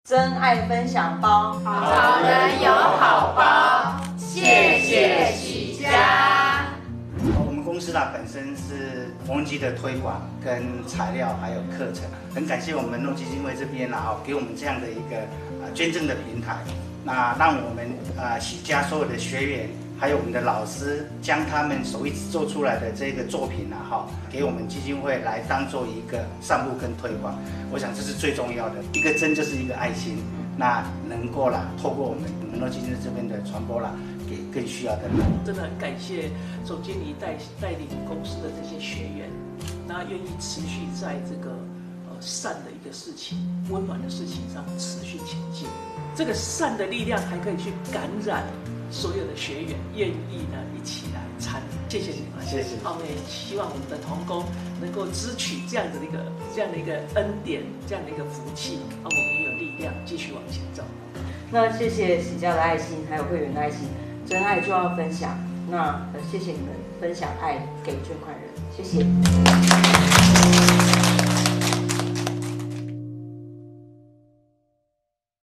真爱分享包， 好人有好包，谢谢喜家。 我们公司呢本身是缝纫机的推广跟材料还有课程，很感谢我们诺基金会这边给我们这样的一个捐赠的平台，那让我们喜家所有的学员还有我们的老师将他们手艺制作出来的这个作品给我们基金会来当做一个散布跟推广，我想这是最重要的。一个针就是一个爱心，那能够透过我们诺基金会这边的传播给更需要的人。 真的很感谢总经理带领公司的这些学员，那愿意持续在这个善的一个事情、温暖的事情上持续前进。这个善的力量还可以去感染所有的学员，愿意呢一起来参与。谢谢你们， 谢谢。 也希望我们的同工能够支取这样的一个恩典，这样的一个福气，我们也有力量继续往前走。 那谢谢喜家的爱心，还有会员的爱心，真爱就要分享。那谢谢你们分享爱给捐款人，谢谢。